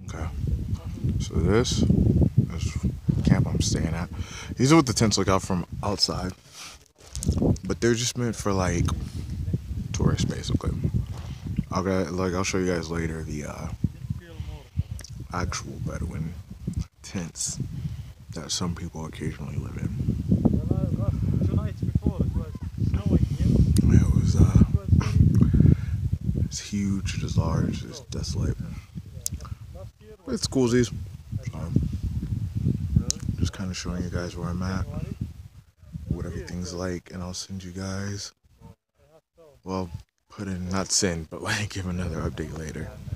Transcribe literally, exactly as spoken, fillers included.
Okay. So this is camp I'm staying at. These are what the tents look out from outside, but they're just meant for like tourists, basically. I'll get, like I'll show you guys later the uh, actual Bedouin tents that some people occasionally live in. It was uh, it's huge, it's large, it's desolate. But it's coolsies. So, just kind of showing you guys where I'm at, what everything's like, and I'll send you guys. Well, put in not send, but like give another update later.